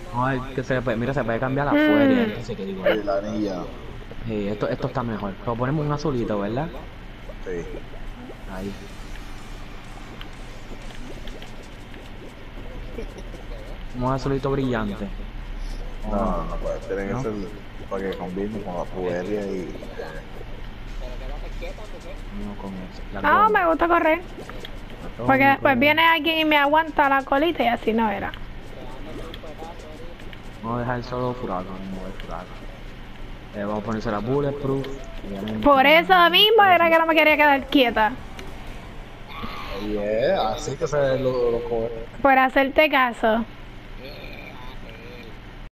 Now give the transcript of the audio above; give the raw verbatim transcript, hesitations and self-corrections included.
No, es que se puede, mira, se puede cambiar la furia, Mm. entonces que digo. Y la anilla. Sí, esto, esto está mejor. Lo ponemos un azulito, ¿verdad? Sí. Ahí. Un azulito brillante. ¿O No, no? no, no, pues tiene que ¿No? ser para que combine con la tubería y... No con eso. Las No, me gomas. gusta correr. Porque después Atómico. viene alguien y me aguanta la colita y así no era. Vamos a dejar solo furacán, mover furacán. Eh, vamos a ponerse la bulletproof. Obviamente. Por eso mismo era que no me quería quedar quieta. Yeah, así que se lo, lo coge. Por hacerte caso.